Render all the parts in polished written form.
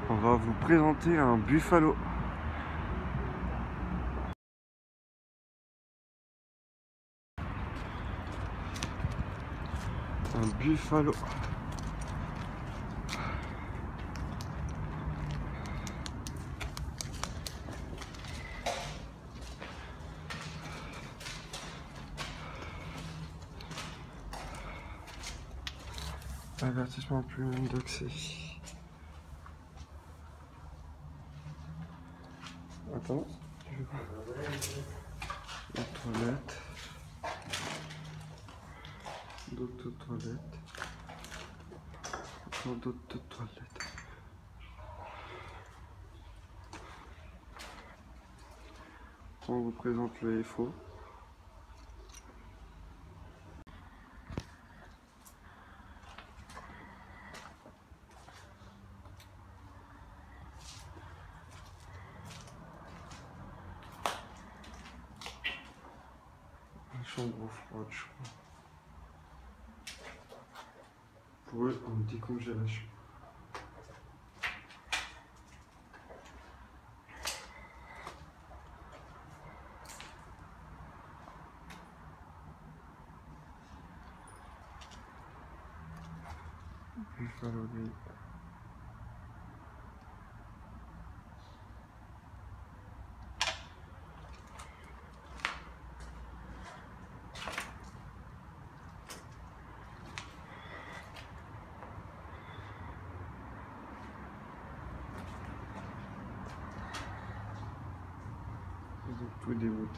On va vous présenter un buffalo. Un buffalo. Avertissement plus d'accès. Attends, tu veux quoi? Les toilettes. D'autres toilettes. Encore d'autres toilettes. On vous présente le FO. La chambre froide, je crois. Pour eux, on dit congélation. Buffalo Grill. Ils ont tout démonté.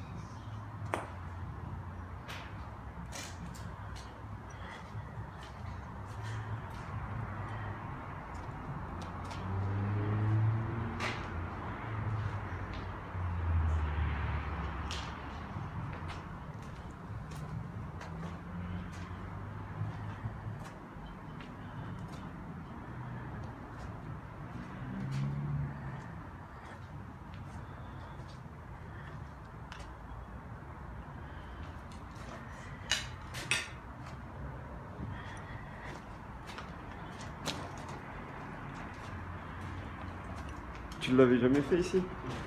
Tu l'avais jamais fait ici?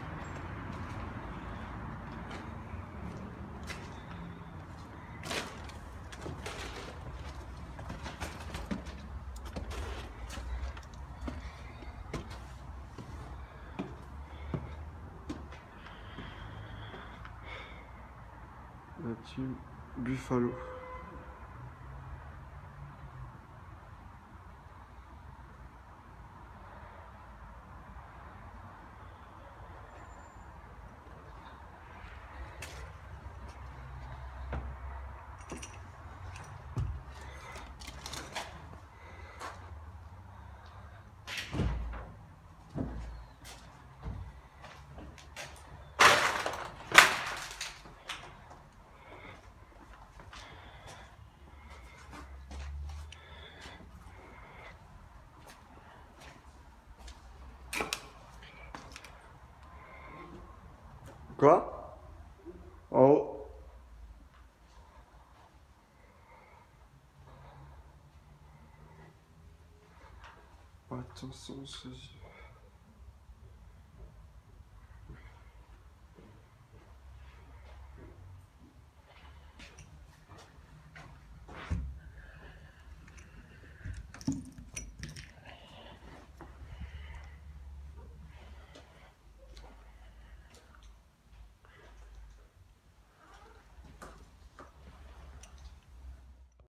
La team Buffalo. Quoi? En haut. Attention,